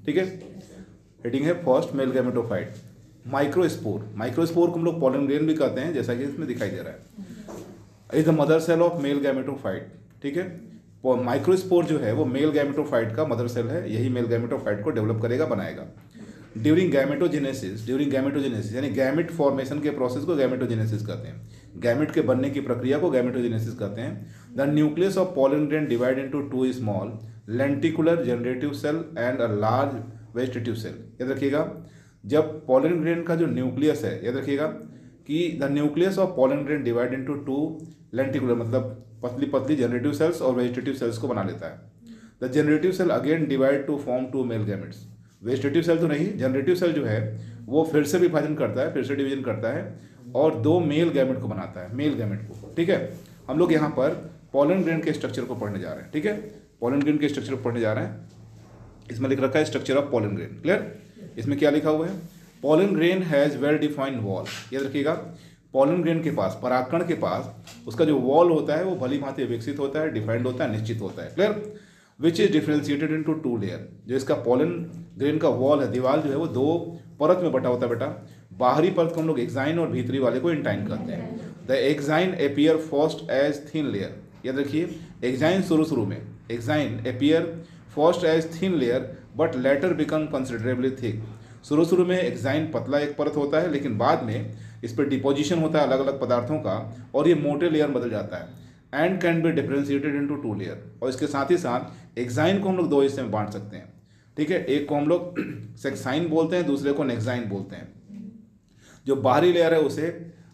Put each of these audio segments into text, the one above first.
ठीक है। हेडिंग है फर्स्ट मेल गैमेटोफाइट। माइक्रोस्पोर को हम लोग पॉलन ग्रेन भी कहते हैं, जैसा कि इसमें दिखाई दे रहा है। Is the mother cell of male gametophyte. ठीक है, माइक्रोस्पोर जो है वो मेल गैमेटोफाइट का मदर सेल है, यही मेल गैमेटोफाइट को डेवलप करेगा, बनाएगा। ड्यूरिंग गैमेटोजेनेसिस यानी गैमेट फॉर्मेशन के प्रोसेस को गैमेटोजेनेसिस कहते हैं। गैमेट के बनने की प्रक्रिया को गैमेटोजेनेसिस कहते हैं। The nucleus of pollen grain divide into two small lenticular generative cell and a large vegetative cell. याद रखिएगा, जब पॉलन ग्रेन का जो न्यूक्लियस है, याद रखिएगा कि the nucleus of pollen grain divide into two lenticular मतलब पतली पतली जनरेटिव सेल्स और वेजिटेटिव सेल्स को बना लेता है। The generative cell again divide to form two male gametes. Vegetative cell तो नहीं, जनरेटिव सेल जो है वो फिर से विभाजन करता है, फिर से डिवीजन करता है और दो मेल गैमेट को बनाता है, मेल गैमेट को। ठीक है, हम लोग यहाँ पर पॉलन ग्रेन के स्ट्रक्चर को पढ़ने जा रहे हैं। ठीक है, पॉलन ग्रेन के स्ट्रक्चर को पढ़ने जा रहे हैं। इसमें लिख रखा है structure of pollen grain. Clear? इसमें क्या लिखा हुआ है? Pollen grain has well defined wall. याद रखिएगा, पॉलन ग्रेन के पास, परागकण के पास उसका जो वॉल होता है वो भली भांति विकसित होता है, डिफाइंड होता है, निश्चित होता है। Clear? Which is differentiated into two layer. जो इसका पॉलन ग्रेन का वॉल है, दीवार जो है वो दो परत में बटा होता है बेटा। बाहरी परत को हम लोग एक्साइन और भीतरी वाले को इंटाइन कहते हैं। The exine appear first as thin layer. याद रखिए, एक्साइन शुरू में, exine appear first as thin layer but later become considerably thick. शुरू में एक्साइन पतला एक परत होता है, लेकिन बाद में इस पर डिपोजिशन होता है अलग अलग पदार्थों का और ये मोटे लेयर बदल जाता है। And can be differentiated into two layer. और इसके साथ ही साथ एक्साइन को हम लोग दो हिस्से में बांट सकते हैं। ठीक है, एक को हम लोग सेक्साइन बोलते हैं, दूसरे को नेक्साइन बोलते हैं। जो बाहरी लेयर है उसे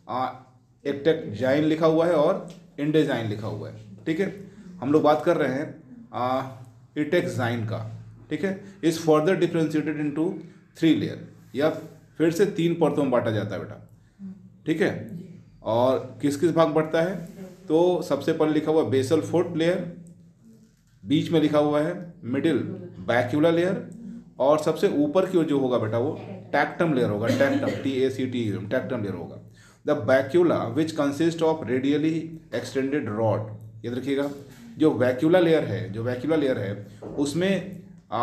एक्टेक्जाइन लिखा हुआ है और इंडेजाइन लिखा हुआ है। ठीक है, हम लोग बात कर रहे हैं इटेक्साइन का। ठीक है, is further differentiated into three layer, या फिर से तीन परतों में बांटा जाता है बेटा। ठीक है, और किस किस भाग बढ़ता है? तो सबसे पहले लिखा हुआ बेसल फुट लेयर, बीच में लिखा हुआ है मिडिल बैक्यूला लेयर, और सबसे ऊपर की ओर जो होगा बेटा वो टैक्टम लेयर होगा। टैक्टम, TACT, टैक्टम लेयर होगा। The bacula which consist of radially extended rod. याद रखिएगा, जो वैक्यूला लेयर है उसमें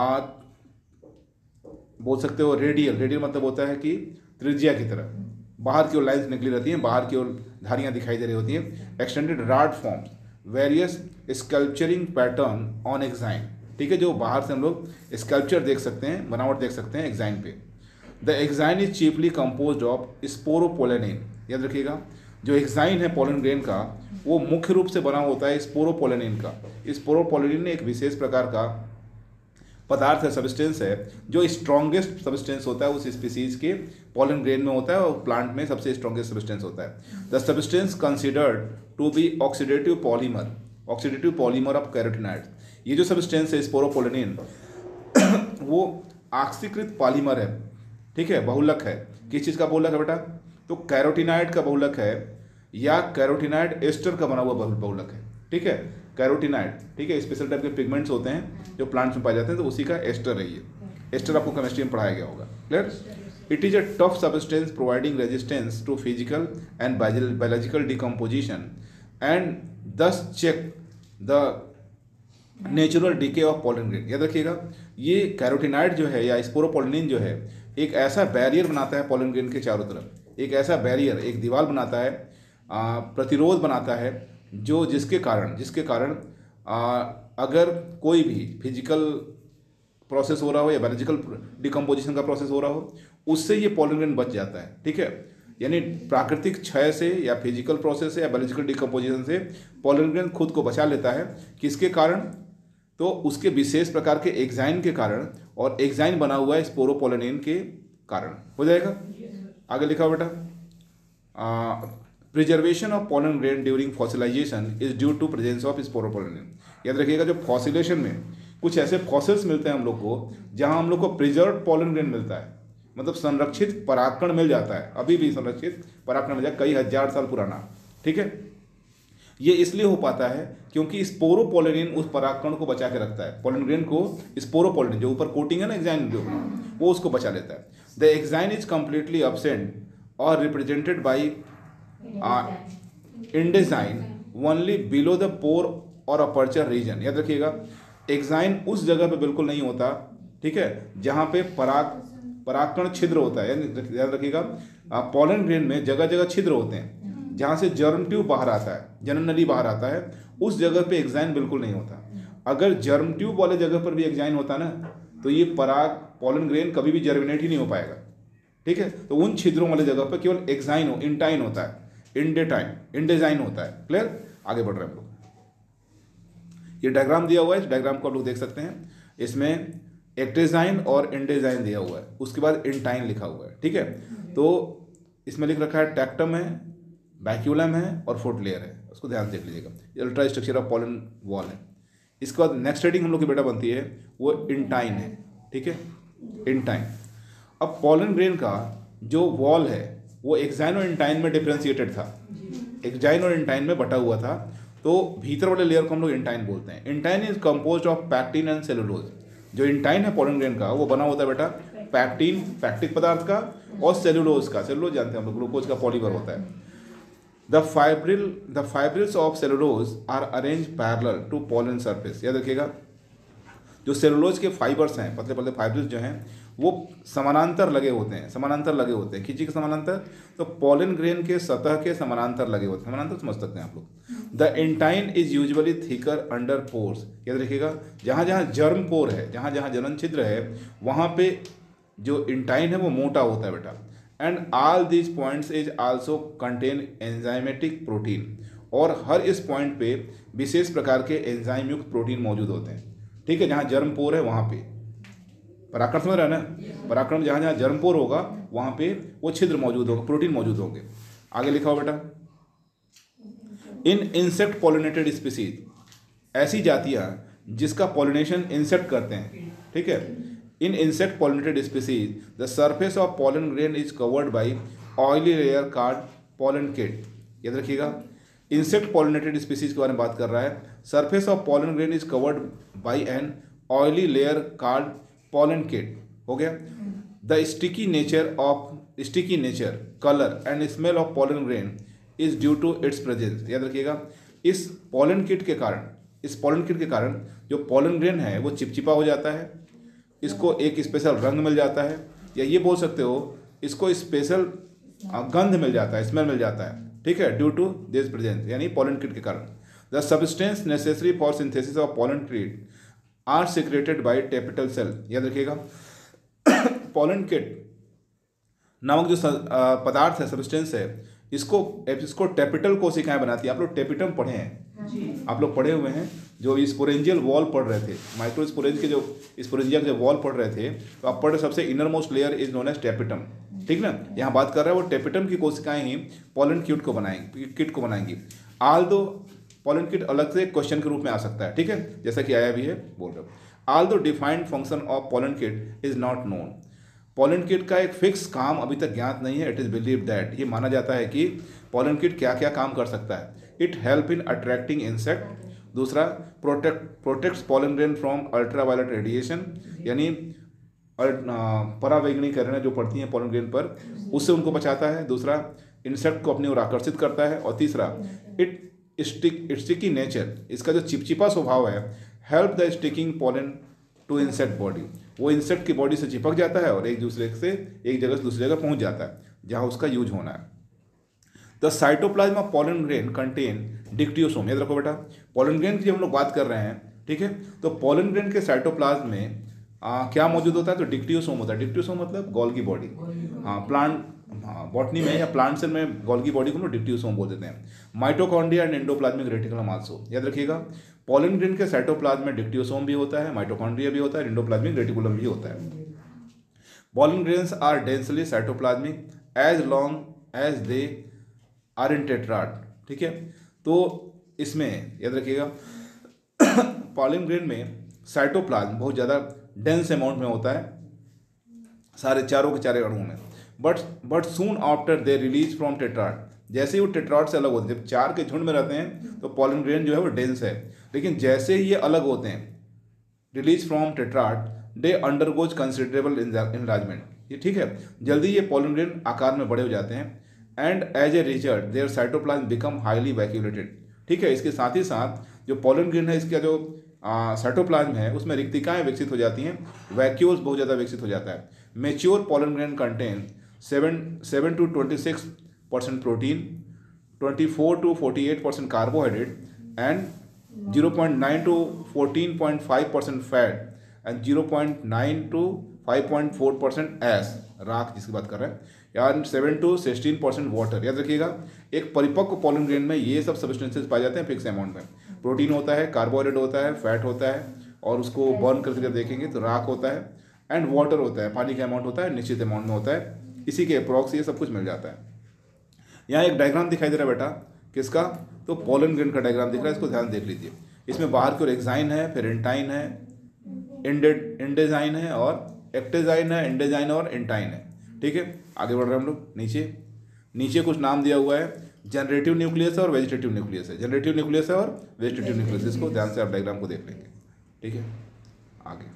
बोल सकते हो रेडियल मतलब होता है कि त्रिज्या की तरह बाहर की ओर लाइन्स निकली रहती हैं, बाहर की ओर धारियां दिखाई दे रही होती हैं। Extended rod forms various sculpturing pattern on exine. ठीक है, जो बाहर से हम लोग स्कल्पचर देख सकते हैं, बनावट देख सकते हैं एक्साइन पे। The exine is chiefly composed of sporopollenin. याद रखिएगा, जो एक्साइन है पॉलन ग्रेन का वो मुख्य रूप से बना होता है स्पोरोपोलेनिन का। स्पोरोपोलेनिन एक विशेष प्रकार का पदार्थ है, सब्सटेंस है, जो स्ट्रॉन्गेस्ट सब्सटेंस होता है उस स्पीसीज के पॉलन ग्रेन में होता है और प्लांट में सबसे स्ट्रॉन्गेस्ट सब्सटेंस होता है। The substance considered to be oxidative polymer of carotenoids. ये जो सब्सटेंस है स्पोरोपोलेनिन वो ऑक्सीकृत पॉलीमर है। ठीक है, बहुलक है। किस चीज़ का बहुलक है बेटा? तो कैरोटिनॉइड का बहुलक है या कैरोटिनॉइड एस्टर का बना हुआ बहुलक है। ठीक है, कैरोटिनॉइड, ठीक है, स्पेशल टाइप के पिगमेंट्स होते हैं जो प्लांट्स में पाए जाते हैं, तो उसी का एस्टर है ये। एस्टर आपको केमिस्ट्री में पढ़ाया गया होगा। Clear? It is a tough substance providing resistance to physical and biological decomposition and thus check the natural decay of pollen grain. याद रखिएगा, ये कैरोटिनॉइड जो है या स्पोरोपोलेनिन जो है एक ऐसा बैरियर बनाता है पॉलन ग्रेन के चारों तरफ, एक ऐसा बैरियर, एक दीवार बनाता है, प्रतिरोध बनाता है, जो जिसके कारण अगर कोई भी फिजिकल प्रोसेस हो रहा हो या बायोलॉजिकल डिकम्पोजिशन का प्रोसेस हो रहा हो, उससे ये पॉलन ग्रेन बच जाता है। ठीक है, यानी प्राकृतिक क्षय से या फिजिकल प्रोसेस से या बायोलॉजिकल डिकम्पोजिशन से पॉलन ग्रेन खुद को बचा लेता है। किसके कारण? तो उसके विशेष प्रकार के एक्साइन के कारण, और एक्साइन बना हुआ है स्पोरोपोलेनिन के कारण। हो जाएगा? आगे लिखा बेटा, preservation of pollen grain during fossilisation is due to presence of sporopollenin. याद रखिएगा, जो फॉसिलेशन में कुछ ऐसे फॉसिल्स मिलते हैं हम लोग को जहां हम लोग को प्रिजर्व पॉलन ग्रेन मिलता है, मतलब संरक्षित परागकण मिल जाता है, अभी भी संरक्षित परागकण मिल जाए, कई हजार साल पुराना। ठीक है, ये इसलिए हो पाता है क्योंकि स्पोरोपोलेनिन उस परागकण को बचा के रखता है। पॉलन ग्रेन को स्पोरोपोलेनिन, जो ऊपर कोटिंग है ना एक्साइन, जो वो उसको बचा लेता है। The exine is completely absent और represented by endexine only below the pore और अपर्चर रीजन। याद रखिएगा, एक्साइन उस जगह पे बिल्कुल नहीं होता, ठीक है, जहाँ पे परागकण छिद्र होता है, यानी याद रखिएगा पॉलन ग्रेन में जगह जगह छिद्र होते हैं जहाँ से जर्म ट्यूब बाहर आता है, जनन नली बाहर आता है, उस जगह पे एग्जाइन बिल्कुल नहीं होता। अगर जर्म ट्यूब वाले जगह पर भी एग्जाइन होता ना तो ये पॉलन ग्रेन कभी भी जर्मिनेट ही नहीं हो पाएगा। ठीक है, तो उन छिद्रों वाले जगह पर केवल एक्साइन इंटाइन होता है, इंडेजाइन होता है। क्लियर, आगे बढ़ रहे हैं हम लोग। ये डायग्राम दिया हुआ है, इस डायग्राम को आप लोग देख सकते हैं। इसमें एक्टेजाइन और इंडेजाइन दिया हुआ है, उसके बाद इंटाइन लिखा हुआ है। ठीक है, तो इसमें लिख रखा है टैक्टम है, बैक्यूलम है और फुट लेयर है, उसको ध्यान से देख लीजिएगा। ये ultrastructure of pollen wall है। इसके बाद नेक्स्ट हेडिंग हम लोग की बेटा बनती है वो इंटाइन है। ठीक है, इंटाइन। अब पॉलन ग्रेन का जो वॉल है वो एक्साइन और इंटाइन में डिफ्रेंशिएटेड था, एक्साइन और इंटाइन में बटा हुआ था, तो भीतर वाले लेयर को हम लोग इंटाइन बोलते हैं। Intine is composed of pectin and cellulose. जो इंटाइन है पॉलन ग्रेन का वो बना होता है बेटा पैक्टिन, पैक्टिक पदार्थ का, और सेलुलोज का। सेलुलोज जानते हैं हम लोग, ग्लूकोज का पॉलीमर होता है। The fibrils of cellulose are arranged parallel to pollen surface। याद रखिएगा जो सेलुलोज के फाइबर्स हैं, पतले पतले फाइबर्स जो हैं वो समानांतर लगे होते हैं, खिंची के समानांतर, तो पॉलन ग्रेन के सतह के समानांतर लगे होते हैं। समानांतर समझ सकते हैं आप लोग। The intine is usually thicker under pores. याद रखिएगा जहाँ जहाँ जर्म पोर है, जहाँ जहाँ जनन छिद्र है, वहाँ पे जो इंटाइन है वो मोटा होता है बेटा। And all these points is also contain enzymatic protein. और हर इस पॉइंट पे विशेष प्रकार के एंजाइम युक्त प्रोटीन मौजूद होते हैं। ठीक है, जहाँ जर्म पोर है वहाँ पे परागकण समझ रहे हैं ना, परागकण में जहाँ जहाँ जर्म पोर होगा वहाँ पे वो छिद्र मौजूद होगा, प्रोटीन मौजूद होंगे। आगे लिखा हो बेटा, इन इंसेक्ट पॉलिनेटेड स्पीसीज, ऐसी जातियाँ जिसका पॉलिनेशन इंसेक्ट करते हैं। ठीक है, in insect pollinated species the surface of pollen grain is covered by oily layer called pollen kitt. याद रखिएगा इंसेक्ट पॉलिनेटेड स्पीसीज के बारे में बात कर रहा है। Surface of pollen grain is covered by an oily layer called pollen kitt. हो गया। The sticky nature colour and smell of pollen grain is due to its presence. याद रखिएगा इस पॉलन किट के कारण जो पॉलन ग्रेन है वो चिपचिपा हो जाता है, इसको एक स्पेशल रंग मिल जाता है, या ये बोल सकते हो इसको स्पेशल गंध मिल जाता है, स्मेल मिल जाता है। ठीक है, ड्यू टू दिस प्रेजेंस, यानी पॉलन किट के कारण। The substance necessary for synthesis of pollen kitt are secreted by tapetal cell. याद रखिएगा पॉलन किट नामक जो पदार्थ है, सब्सटेंस है, इसको टेपिटल कोशिकाएं बनाती है। आप लोग टेपिटम पढ़े हैं, आप लोग पढ़े हुए हैं, जो स्पोरेंजियल वॉल पढ़ रहे थे, माइक्रोस्पोरेंज के जो स्पोरेंजिया के जो वॉल पढ़ रहे थे, तो आप पढ़ सबसे innermost layer is known as tapetum. ठीक ना, यहाँ बात कर रहा है वो टेपिटम की कोशिकाएं ही पॉलन किट को बनाएंगी। आल दो पॉलन किट अलग से क्वेश्चन के रूप में आ सकता है। ठीक है, जैसा कि आया भी है, बोल रहे हो। Although defined function of pollen kitt is not known. Pollen kitt का एक फिक्स काम अभी तक ज्ञात नहीं है। इट इज बिलीव दैट, ये माना जाता है कि पॉलन किट क्या क्या काम कर सकता है। It help in attracting insect. दूसरा, protects pollen grain from ultraviolet radiation, यानी परावैंगनी किरणें जो पड़ती हैं पॉलन ग्रेन पर, उससे उनको बचाता है। दूसरा, इंसेक्ट को अपनी ओर आकर्षित करता है। और तीसरा, स्टिकी नेचर, इसका जो चिपचिपा स्वभाव है, help the sticking pollen to insect body, वो इंसेक्ट की बॉडी से चिपक जाता है और एक जगह से दूसरी जगह पहुंच जाता है जहां उसका यूज होना है। The cytoplasm of pollen grain contain dictyosome. याद रखो बेटा, पॉलन ग्रेन की जब हम लोग बात कर रहे हैं, ठीक है, तो पॉलन ग्रेन के साइटोप्लाज्म में क्या मौजूद होता है, तो डिक्टियोसोम होता है। डिक्टियोसोम मतलब गोल्गी बॉडी। प्लांट बॉटनी में या प्लांट सेल में गोल्गी बॉडी को डिक्टियोसोम बोल देते हैं। Mitochondria and endoplasmic reticulum also. याद रखिएगा पॉलन ग्रेन के साइटोप्लाज्म में डिक्टियोसोम भी होता है, माइटोकॉन्ड्रिया भी होता है, एंडोप्लाज्मिक रेटिकुलम भी होता है। Pollen grains are densely cytoplasmic as long as they are in tetrad. ठीक है, तो इसमें याद रखिएगा पॉलन ग्रेन में साइटोप्लाज्म बहुत ज़्यादा डेंस अमाउंट में होता है, सारे चारों के चारे अणुओं में। But soon after they release from tetrad, जैसे ही वो टेट्राड से अलग होते हैं, जब चार के झुंड में रहते हैं तो पॉलन ग्रेन जो है वो डेंस है, लेकिन जैसे ही ये अलग होते हैं release from tetrad, they undergoes considerable enlargement. ये ठीक है, जल्दी ये पॉलन ग्रेन आकार में बड़े हो जाते हैं। And as a result their cytoplasm become highly vacuolated. ठीक है, इसके साथ ही साथ जो पॉलन ग्रेन है इसका जो साइटोप्लाज्म है उसमें रिक्तिकाएं विकसित हो जाती हैं, वैक्यूल्स बहुत ज़्यादा विकसित हो जाता है। Mature pollen grain contain 7 to 26% protein, 24 to 48% carbohydrate and 0.9 to 14.5% fat and 0.9 to 5.4% ash राख जिसकी बात कर रहे हैं, यार 7 to 16% वाटर। याद रखिएगा एक परिपक्व पोलन ग्रेन में ये सब सब्सटेंसेस पाए जाते हैं फिक्स अमाउंट में। प्रोटीन होता है, कार्बोहाइड्रेट होता है, फैट होता है और उसको बर्न करके जब देखेंगे तो राख होता है एंड वाटर होता है, पानी का अमाउंट होता है निश्चित अमाउंट में होता है। इसी के अप्रॉक्स ये सब कुछ मिल जाता है। यहाँ एक डायग्राम दिखाई दे रहा है बेटा, किसका? तो पोलन ग्रेन का डायग्राम दिख रहा है, इसको ध्यान देख लीजिए। इसमें बाहर की ओर एक्साइन है, फिर एंटाइन है, इंडेजाइन है और एक्टेजाइन है, इंडेजाइन और एंटाइन है। ठीक है, आगे बढ़ रहे हैं हम लोग। नीचे कुछ नाम दिया हुआ है, जनरेटिव न्यूक्लियस और वेजिटेटिव न्यूक्लियस है। जनरेटिव न्यूक्लियस है और वेजिटेटिव न्यूक्लियस, इसको ध्यान से आप डायग्राम को देख लेंगे। ठीक है, आगे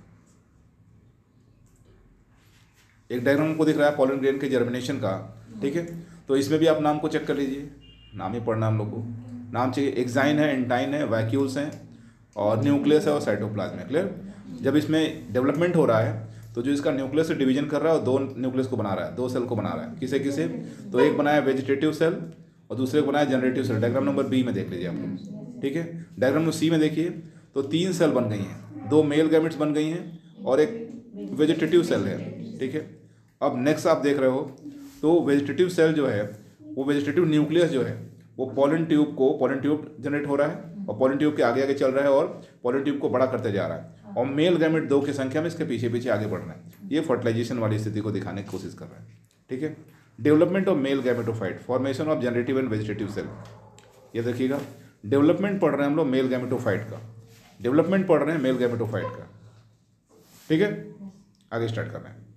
एक डायग्राम को दिख रहा है पोलन ग्रेन के जर्मिनेशन का। ठीक है, तो इसमें भी आप नाम को चेक कर लीजिए, नाम ही पढ़ना हम लोग को। नाम चाहिए, एक्साइन है, एंटाइन है, वैक्यूल्स हैं और न्यूक्लियस है और साइटोप्लाज्म है। क्लियर? जब इसमें डेवलपमेंट हो रहा है तो जो इसका न्यूक्लियस से डिवीजन कर रहा है और दो न्यूक्लियस को बना रहा है, दो सेल को बना रहा है। किसे किसे? तो एक बनाया वेजिटेटिव सेल और दूसरे को बनाया generative cell. Diagram number B में देख लीजिए आप लोग। ठीक है, डायग्राम नंबर सी में देखिए तो 3 सेल बन गई हैं, 2 मेल गैमेट्स बन गई हैं और एक वेजिटेटिव सेल है। ठीक है, अब नेक्स्ट आप देख रहे हो तो वेजिटेटिव सेल जो है वो वेजिटेटिव न्यूक्लियस जो है वो पोलन ट्यूब जनरेट हो रहा है और पोलन ट्यूब के आगे आगे चल रहा है और पोलन ट्यूब को बड़ा करते जा रहा है और मेल गैमेट 2 की संख्या में इसके पीछे पीछे आगे बढ़ रहे हैं। ये फर्टिलाइजेशन वाली स्थिति को दिखाने की कोशिश कर रहे हैं। ठीक है, development of male gametophyte, formation of generative and vegetative cell. ये देखिएगा, डेवलपमेंट पढ़ रहे हैं हम लोग मेल गैमेटोफाइट का, डेवलपमेंट पढ़ रहे हैं मेल गैमेटोफाइट का। ठीक है, आगे स्टार्ट कर रहे हैं।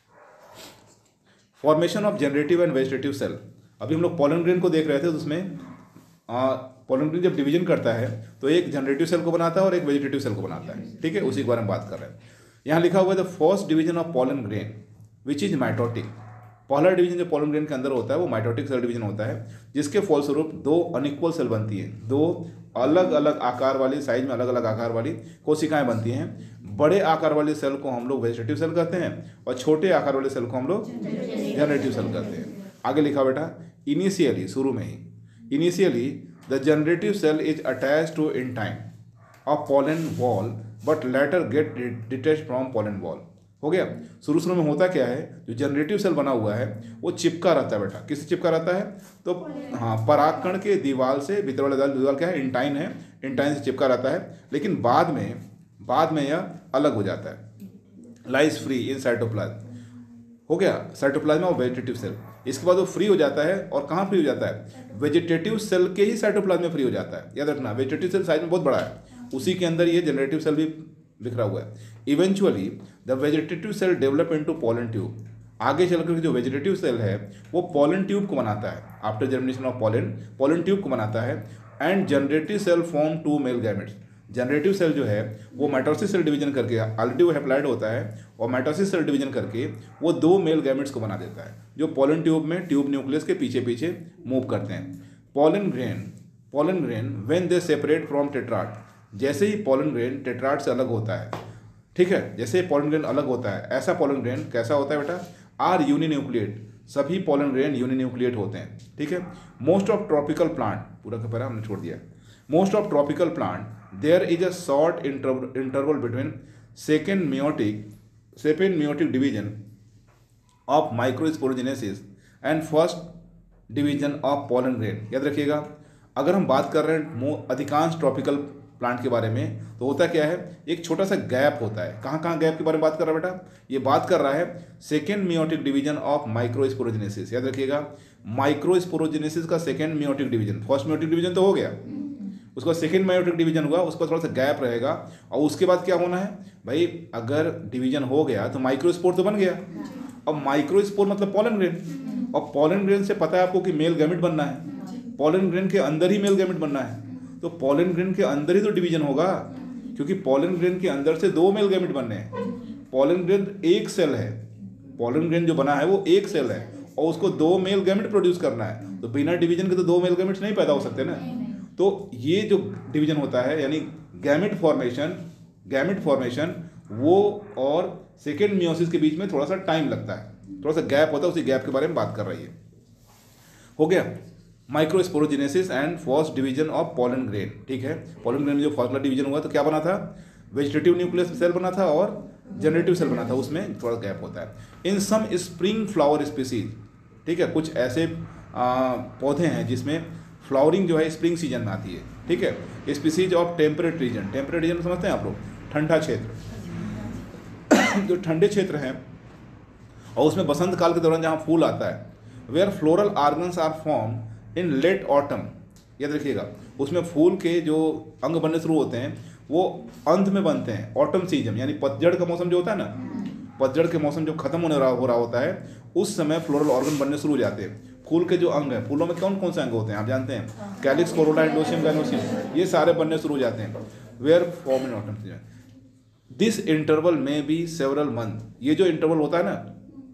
Formation of generative and vegetative cell. अभी हम लोग पोलन ग्रेन को देख रहे थे, तो उसमें पोलन ग्रेन जब डिवीजन करता है तो एक जनरेटिव सेल को बनाता है और एक वेजिटेटिव सेल को बनाता है। ठीक है, उसी के बारे में बात कर रहे हैं। यहाँ लिखा हुआ है the first division of pollen grain which is mitotic. पहला डिवीजन जो पोलन ग्रेन के अंदर होता है वो माइटोटिक सेल डिवीजन होता है, जिसके फलस्वरूप 2 अनइक्वल सेल बनती हैं, 2 अलग अलग आकार वाली, साइज में अलग अलग आकार वाली कोशिकाएं बनती हैं। बड़े आकार वाले सेल को हम लोग वेजिटेटिव सेल कहते हैं और छोटे आकार वाले सेल को हम लोग जनरेटिव सेल कहते हैं। आगे लिखा बेटा, इनिशियली, शुरू में ही, initially the generative cell is attach to intine of pollen wall but later get detach from pollen wall. हो गया, शुरू में होता क्या है, जो जनरेटिव सेल बना हुआ है वो चिपका रहता है बेटा। किससे चिपका रहता है? तो हाँ, परागकण के दीवार से, भीतर वाला दीवार क्या है? इंटाइन है, इंटाइन से चिपका रहता है। लेकिन बाद में यह अलग हो जाता है, लाइज फ्री इन साइटोप्लाज्म। हो गया, साइटोप्लाज्म और वेजिटेटिव सेल। इसके बाद वो फ्री हो जाता है और कहाँ फ्री हो जाता है? वेजिटेटिव सेल के ही साइटोप्लाज्म में फ्री हो जाता है। याद रखना, वेजिटेटिव सेल साइज में बहुत बड़ा है, उसी के अंदर ये जनरेटिव सेल भी बिखरा हुआ है। Eventually the vegetative cell develop into pollen tube. आगे चलकर जो वेजिटेटिव सेल है वो पोलन ट्यूब को बनाता है। After germination of pollen tube को बनाता है and generative cell form 2 male gametes. Generative cell जो है वो माइटोसिस सेल डिवीजन करके, ऑलरेडी वो हैप्लॉइड होता है और माइटोसिस सेल डिवीजन करके वो 2 मेल गैमेट्स को बना देता है, जो पोलन ट्यूब में ट्यूब न्यूक्लियस के पीछे पीछे मूव करते हैं। Pollen grain when they separate from tetrad. जैसे ही पोलन ग्रेन टेट्राड से अलग होता है, ठीक है, जैसे पोलन ग्रेन अलग होता है, ऐसा पोलन ग्रेन कैसा होता है बेटा? Are uninucleate. सभी पोलन ग्रेन यूनिन्यूक्लिएट होते हैं। ठीक है, मोस्ट ऑफ ट्रॉपिकल प्लांट, पूरा का पूरा हमने छोड़ दिया, most of tropical plant there is a short interval between second meiotic division of microsporogenesis and first division of pollen grain। याद रखिएगा, अगर हम बात कर रहे हैं अधिकांश ट्रॉपिकल प्लांट के बारे में, तो होता क्या है, एक छोटा सा गैप होता है। कहाँ गैप के बारे में बात कर रहा है बेटा? ये बात कर रहा है second meiotic division of microsporogenesis. याद रखिएगा, माइक्रोस्पोरोजेनेसिस का second meiotic division, first meiotic division तो हो गया, उसका सेकेंड मायोटिक डिवीजन हुआ, उसका थोड़ा सा गैप रहेगा और उसके बाद क्या होना है भाई? अगर डिवीजन हो गया तो माइक्रोस्पोर तो बन गया। अब माइक्रोस्पोर मतलब पोलन ग्रेन, और पोलन ग्रेन से पता है आपको कि मेल गैमेट बनना है, पोलन ग्रेन के अंदर ही मेल गैमेट बनना है, तो पोलन ग्रेन के अंदर ही तो डिवीजन होगा, क्योंकि पोलन ग्रेन के अंदर से 2 मेल गैमेट बनने हैं। पोलन ग्रेन एक सेल है, पोलन ग्रेन जो बना है वो एक सेल है और उसको 2 मेल गैमेट प्रोड्यूस करना है, तो बिना डिवीजन के तो 2 मेल गैमेट्स नहीं पैदा हो सकते ना। तो ये जो डिवीजन होता है, यानी गैमेट फॉर्मेशन वो और सेकेंड मियोसिस के बीच में थोड़ा सा टाइम लगता है, थोड़ा सा गैप होता है, उसी गैप के बारे में बात कर रही है। हो गया microsporogenesis and first division of pollen grain. ठीक है, पोलन ग्रेन में जो फर्स्ट डिवीजन हुआ तो क्या बना था, वेजिटेटिव न्यूक्लियस सेल बना था और जनरेटिव सेल बना था, उसमें थोड़ा गैप होता है। In some spring flower species, ठीक है, कुछ ऐसे पौधे हैं जिसमें फ्लावरिंग जो है स्प्रिंग सीजन में आती है। ठीक है, स्पीसीज ऑफ टेम्परेट रीजन समझते हैं आप लोग, ठंडा क्षेत्र जो ठंडे क्षेत्र हैं और उसमें बसंत काल के दौरान जहाँ फूल आता है, where floral organs are form in late autumn. याद रखिएगा, उसमें फूल के जो अंग बनने शुरू होते हैं वो अंत में बनते हैं, ऑटम सीजन यानी पतझड़ का मौसम जो होता है ना, पतझड़ के मौसम जो खत्म हो रहा होता है उस समय फ्लोरल ऑर्गन बनने शुरू हो जाते हैं। फूल के जो अंग हैं, फूलों में कौन कौन से अंग होते हैं आप जानते हैं, कैलिक्स, कोरोला, एंडोसियम, गाइनोसियम, ये सारे बनने शुरू हो जाते हैं where form in autumn season. This interval may be several month, ये जो इंटरवल होता है ना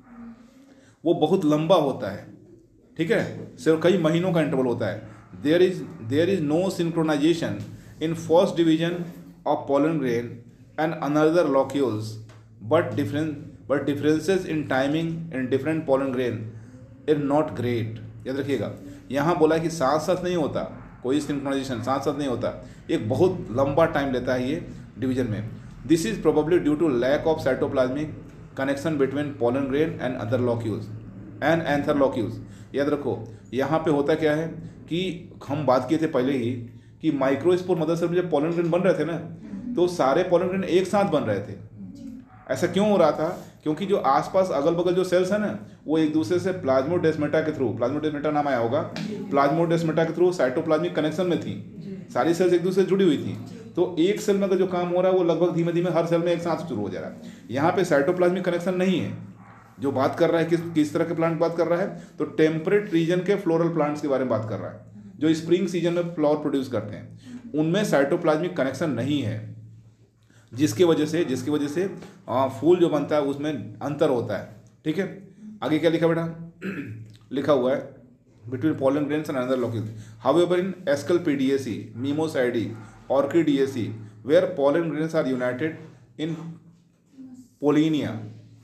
वो बहुत लंबा होता है। ठीक है, सिर्फ कई महीनों का इंटरवल होता है। There is no synchronization in first division of pollen grain and another locules but differences in timing in different pollen grain is not great. याद रखिएगा, यहाँ बोला कि साथ साथ नहीं होता, कोई सिंक्रोनाइजेशन साथ साथ नहीं होता, एक बहुत लंबा टाइम लेता है ये डिवीजन में। This is probably due to lack of cytoplasmic connection between pollen grain and other locules and anther locules. याद रखो, यहाँ पे होता क्या है कि हम बात किए थे पहले ही कि माइक्रोस्पोर मदर सेल में जब पोलन ग्रेन बन रहे थे ना तो सारे पोलन ग्रेन एक साथ बन रहे थे। ऐसा क्यों हो रहा था, क्योंकि जो आसपास अगल बगल जो सेल्स है ना वो एक दूसरे से प्लाज्मोडेस्माटा के थ्रू, प्लाज्मोडेस्माटा नाम आया होगा, प्लाज्मोडेस्माटा के थ्रू साइटोप्लाज्मिक कनेक्शन में थी, सारी सेल्स एक दूसरे से जुड़ी हुई थी। तो एक सेल में अगर जो काम हो रहा है वो लगभग धीमे धीमे हर सेल में एक साथ शुरू हो जा रहा है। यहाँ पे साइटोप्लाज्मिक कनेक्शन नहीं है। जो बात कर रहा है किस तरह के प्लांट बात कर रहा है, तो टेम्परेट रीजन के फ्लोरल प्लांट्स के बारे में बात कर रहा है जो स्प्रिंग सीजन में फ्लावर प्रोड्यूस करते हैं, उनमें साइटोप्लाज्मिक कनेक्शन नहीं है, जिसकी वजह से फूल जो बनता है उसमें अंतर होता है। ठीक है, आगे क्या लिखा बेटा, लिखा हुआ है between pollen grains and another locules. However in Asclepiadaceae, Mimosoideae, Orchidaceae where pollen grains are united in pollinia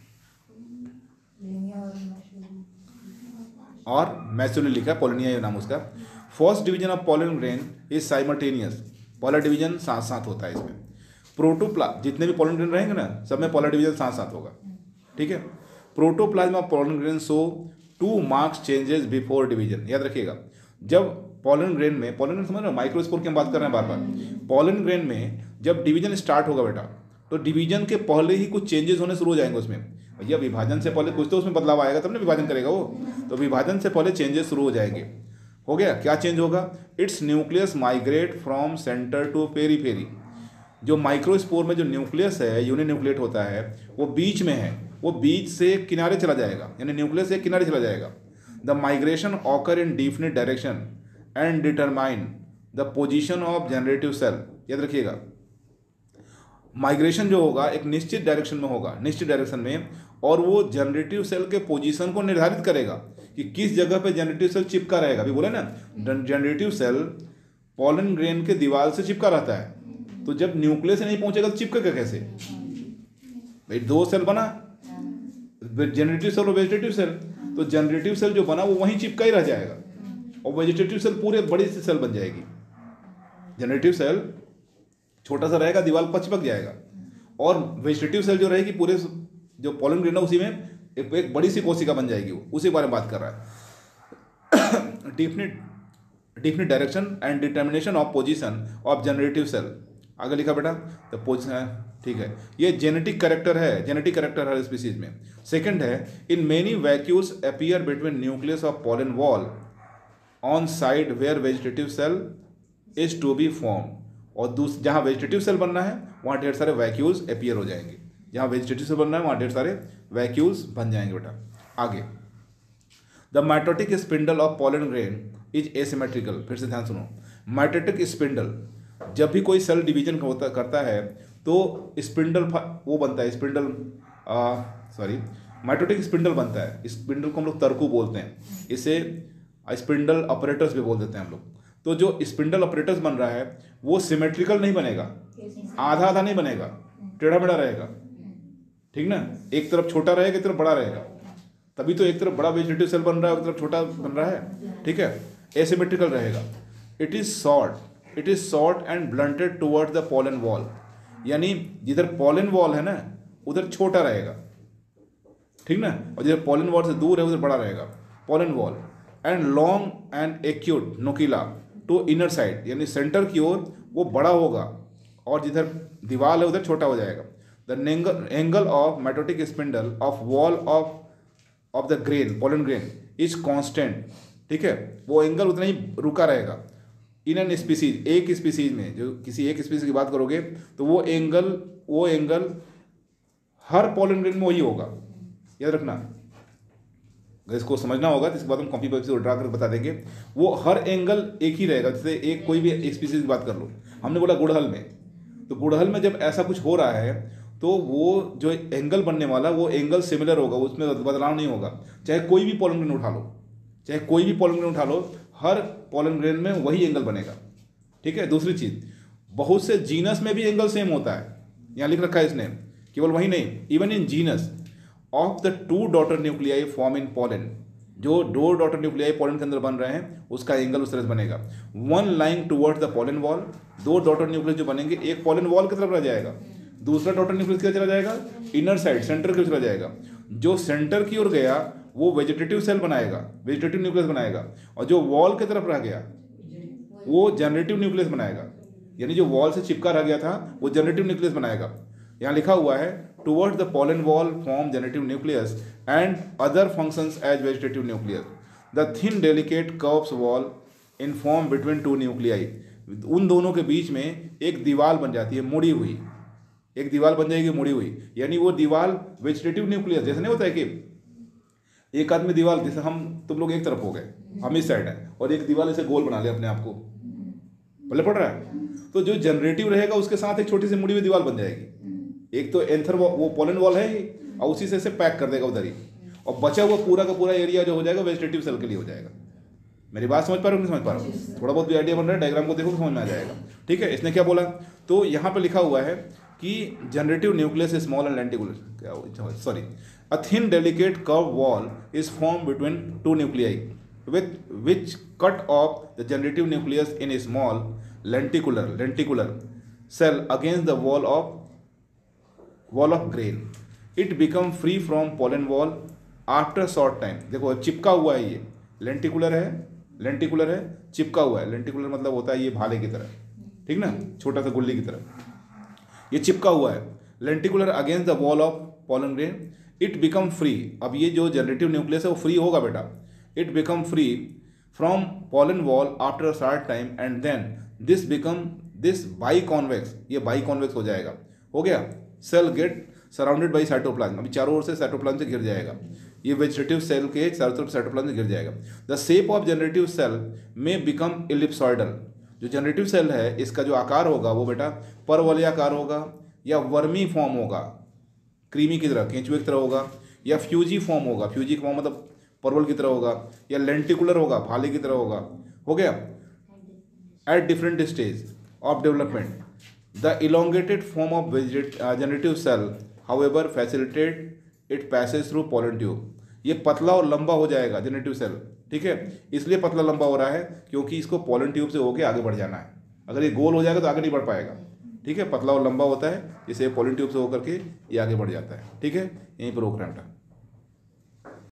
और मैसुली लिखा, पोलिनिया नाम उसका। First division of pollen grain is simultaneous, पहला डिवीजन साथ साथ होता है इसमें। प्रोटोप्लाज्म, जितने भी पोलन ग्रेन रहेंगे ना सब में पहला डिवीजन साथ साथ होगा। ठीक है, protoplasm of pollen grain show 2 marks changes before division. याद रखिएगा, जब पोलन ग्रेन में, पोलन ग्रेन समझ रहे हो, माइक्रोस्पोर की हम बात कर रहे हैं बार बार, पोलन ग्रेन में जब डिवीजन स्टार्ट होगा बेटा तो डिवीजन के पहले ही कुछ चेंजेस होने शुरू हो जाएंगे उसमें। भैया विभाजन से पहले कुछ तो उसमें बदलाव आएगा तब ना विभाजन करेगा वो, तो विभाजन से पहले चेंजेस शुरू हो जाएंगे। हो गया, क्या चेंज होगा, its nucleus migrate from centre to periphery. जो माइक्रोस्पोर में जो न्यूक्लियस है, यूनिन्यूक्लिएट होता है, वो बीच में है, वो बीच से किनारे चला जाएगा, यानी न्यूक्लियस से किनारे चला जाएगा। The migration occur in definite direction and determine the position of generative cell. याद रखिएगा, माइग्रेशन जो होगा एक निश्चित डायरेक्शन में होगा, निश्चित डायरेक्शन में, और वो जनरेटिव सेल के पोजीशन को निर्धारित करेगा कि किस जगह पे जनरेटिव सेल चिपका रहेगा। अभी बोले ना, जनरेटिव सेल पोलन ग्रेन के दीवार से चिपका रहता है, तो जब न्यूक्लियस से नहीं पहुंचेगा तो चिपकेगा कैसे भाई, 2 सेल बना, जनरेटिव सेल और वेजिटेटिव सेल, तो जनरेटिव सेल जो बना वो वहीं चिपका ही रह जाएगा और वेजिटेटिव सेल पूरे बड़ी सी सेल बन जाएगी। जनरेटिव सेल छोटा सा रहेगा, दीवार पर चिपक जाएगा, और वेजिटेटिव सेल जो रहेगी पूरे जो पोलन ग्रेन है उसी में एक बड़ी सी कोशिका बन जाएगी, वो उसी के बारे में बात कर रहा है। Definite direction and determination of position of generative cell. आगे लिखा बेटा, तो पोजीशन है, ठीक है, ये जेनेटिक करेक्टर है हर स्पीसीज में। सेकंड है, in many vacuoles appear between nucleus of pollen wall on side where vegetative cell is to be form. और जहाँ वेजिटेटिव सेल बनना है वहाँ ढेर सारे वैक्यूल्स अपीयर हो जाएंगे, जहाँ वेजिटेटिव सेल बनना है वहाँ ढेर सारे वैक्यूल्स बन जाएंगे बेटा। आगे, the mitotic spindle of pollen grain is asymmetrical. फिर से ध्यान सुनो, माइटोटिक स्पिंडल, जब भी कोई सेल डिवीजन करता है तो स्पिंडल वो बनता है, माइटोटिक स्पिंडल बनता है। स्पिंडल को हम लोग तरकू बोलते हैं, इसे स्पिंडल ऑपरेटर्स भी बोल देते हैं हम लोग। तो जो स्पिंडल ऑपरेटस बन रहा है वो सिमेट्रिकल नहीं बनेगा, आधा आधा नहीं बनेगा, टेढ़ा मेढ़ा रहेगा, ठीक ना। एक तरफ छोटा रहेगा, एक तरफ बड़ा रहेगा, तभी तो एक तरफ बड़ा वेजिटेटिव सेल बन रहा है, एक तरफ छोटा बन रहा है, ठीक है। एसिमेट्रिकल रहेगा। It is short and blunted towards the pollen wall, यानी जिधर पॉलन वॉल है ना उधर छोटा रहेगा, ठीक ना, और जिधर पॉलन वॉल से दूर है उधर बड़ा रहेगा pollen wall. And long and acute नोकीला टू इनर साइड, यानी सेंटर की ओर वो बड़ा होगा और जिधर दीवार है उधर छोटा हो जाएगा। The angle of mitotic spindle of wall of the grain, pollen grain is constant, ठीक है, वो एंगल उतना ही रुका रहेगा। इन एन स्पीसीज, एक स्पीसीज में, जो किसी एक स्पीसीज की बात करोगे तो वो एंगल हर पॉलन ग्रेन में वही होगा, याद रखना। अगर इसको समझना होगा तो इसके बाद हम कॉपी पर से ड्रा कर बता देंगे। वो हर एंगल एक ही रहेगा। जैसे एक कोई भी एक स्पीसीज की बात कर लो, हमने बोला गुड़हल में, तो गुड़हल में जब ऐसा कुछ हो रहा है तो वो जो एंगल बनने वाला वो एंगल सिमिलर होगा, उसमें बदलाव नहीं होगा। चाहे कोई भी पॉलन ग्रेन उठा लो, हर पॉलन ग्रेन में वही एंगल बनेगा, ठीक है। दूसरी चीज, बहुत से जीनस में भी एंगल सेम होता है, यहाँ लिख रखा है इसने। केवल वही नहीं, even in genus of the 2 daughter nuclei form in pollen, जो 2 डॉटर न्यूक्लियाई पॉलन के अंदर बन रहे हैं उसका एंगल उस तरह से बनेगा। 1 lying towards the pollen wall, 2 daughter nucleus जो बनेंगे, एक पॉलन वॉल की तरफ रह जाएगा, दूसरा डॉटर न्यूक्लियस की चला जाएगा इनर साइड, सेंटर की ओर चला जाएगा। जो सेंटर की ओर गया वो वेजिटेटिव सेल बनाएगा, वेजिटेटिव न्यूक्लियस बनाएगा, और जो वॉल की तरफ रह गया वो जनरेटिव न्यूक्लियस बनाएगा, यानी जो वॉल से चिपका रह गया था वो जनरेटिव न्यूक्लियस बनाएगा। यहाँ लिखा हुआ है towards the pollen wall form generative nucleus and other functions as vegetative nucleus. The thin delicate curves wall in form between 2 nuclei, उन दोनों के बीच में एक दीवार बन जाती है, मुड़ी हुई, एक दीवार बन जाएगी मुड़ी हुई, यानी वो दीवार वेजिटेटिव न्यूक्लियस, जैसे नहीं होता है कि एक आदमी दीवार, जैसे तुम लोग एक तरफ हो गए, हम इस साइड है, और एक दीवार ऐसे गोल बना ले अपने आप को, भले पड़ रहा है, तो जो जनरेटिव रहेगा उसके साथ एक छोटी सी मुड़ी हुई दीवार बन जाएगी। एक तो एंथर वो पॉलन वॉल है ही, और उसी से पैक कर देगा उधर ही, और बचा हुआ पूरा का पूरा एरिया जो हो जाएगा वेजिटेटिव सेल के लिए हो जाएगा। मेरी बात समझ पा रहे हो नहीं समझ पा रहा हूँ? थोड़ा बहुत भी आइडिया बन रहा है, डायग्राम को देखो समझ में आ जाएगा, ठीक है। इसने क्या बोला, तो यहाँ पे लिखा हुआ है कि generative nucleus is small and lenticular, sorry, a thin delicate curve wall is form between 2 nuclei with which cut off the generative nucleus in a small lenticular cell against the wall of grain. It become free from pollen wall after short time. देखो चिपका हुआ है, ये lenticular है, चिपका हुआ है। Lenticular मतलब होता है ये भाले की तरह, ठीक ना, छोटा सा गुल्ली की तरह, ये चिपका हुआ है। Lenticular against the wall of pollen grain, it become free. अब ये जो जनरेटिव न्यूक्लियस है वो फ्री होगा बेटा, it become free from pollen wall after a short time and then this biconvex, ये biconvex हो जाएगा, हो गया। cell get surrounded by cytoplasm, अभी चारों ओर से साइटोप्लाज्म से घिर जाएगा, ये वेजिटेटिव सेल के चारों तरफ साइटोप्लाज्म से घिर जाएगा। The shape of generative cell may become ellipsoidal, जो जनरेटिव सेल है इसका जो आकार होगा वो बेटा परवलयाकार होगा, या वर्मी फॉर्म होगा, क्रीमी की तरह, केंचुए की तरह होगा, या फ्यूजी फॉर्म होगा, फ्यूजी फॉर्म मतलब परवल की तरह होगा, या लेंटिकुलर होगा, भाले की तरह होगा, हो गया। At different stage of development the elongated form of generative cell however facilitate it passage through pollen tube, ये पतला और लंबा हो जाएगा जनरेटिव सेल, ठीक है। इसलिए पतला लंबा हो रहा है क्योंकि इसको पॉलन ट्यूब से होकर आगे बढ़ जाना है। अगर ये गोल हो जाएगा तो आगे नहीं बढ़ पाएगा, ठीक है। पतला और लंबा होता है, इसे पॉलन ट्यूब से होकर के ये आगे बढ़ जाता है, ठीक है। यहीं पर रोक रहा है बेटा।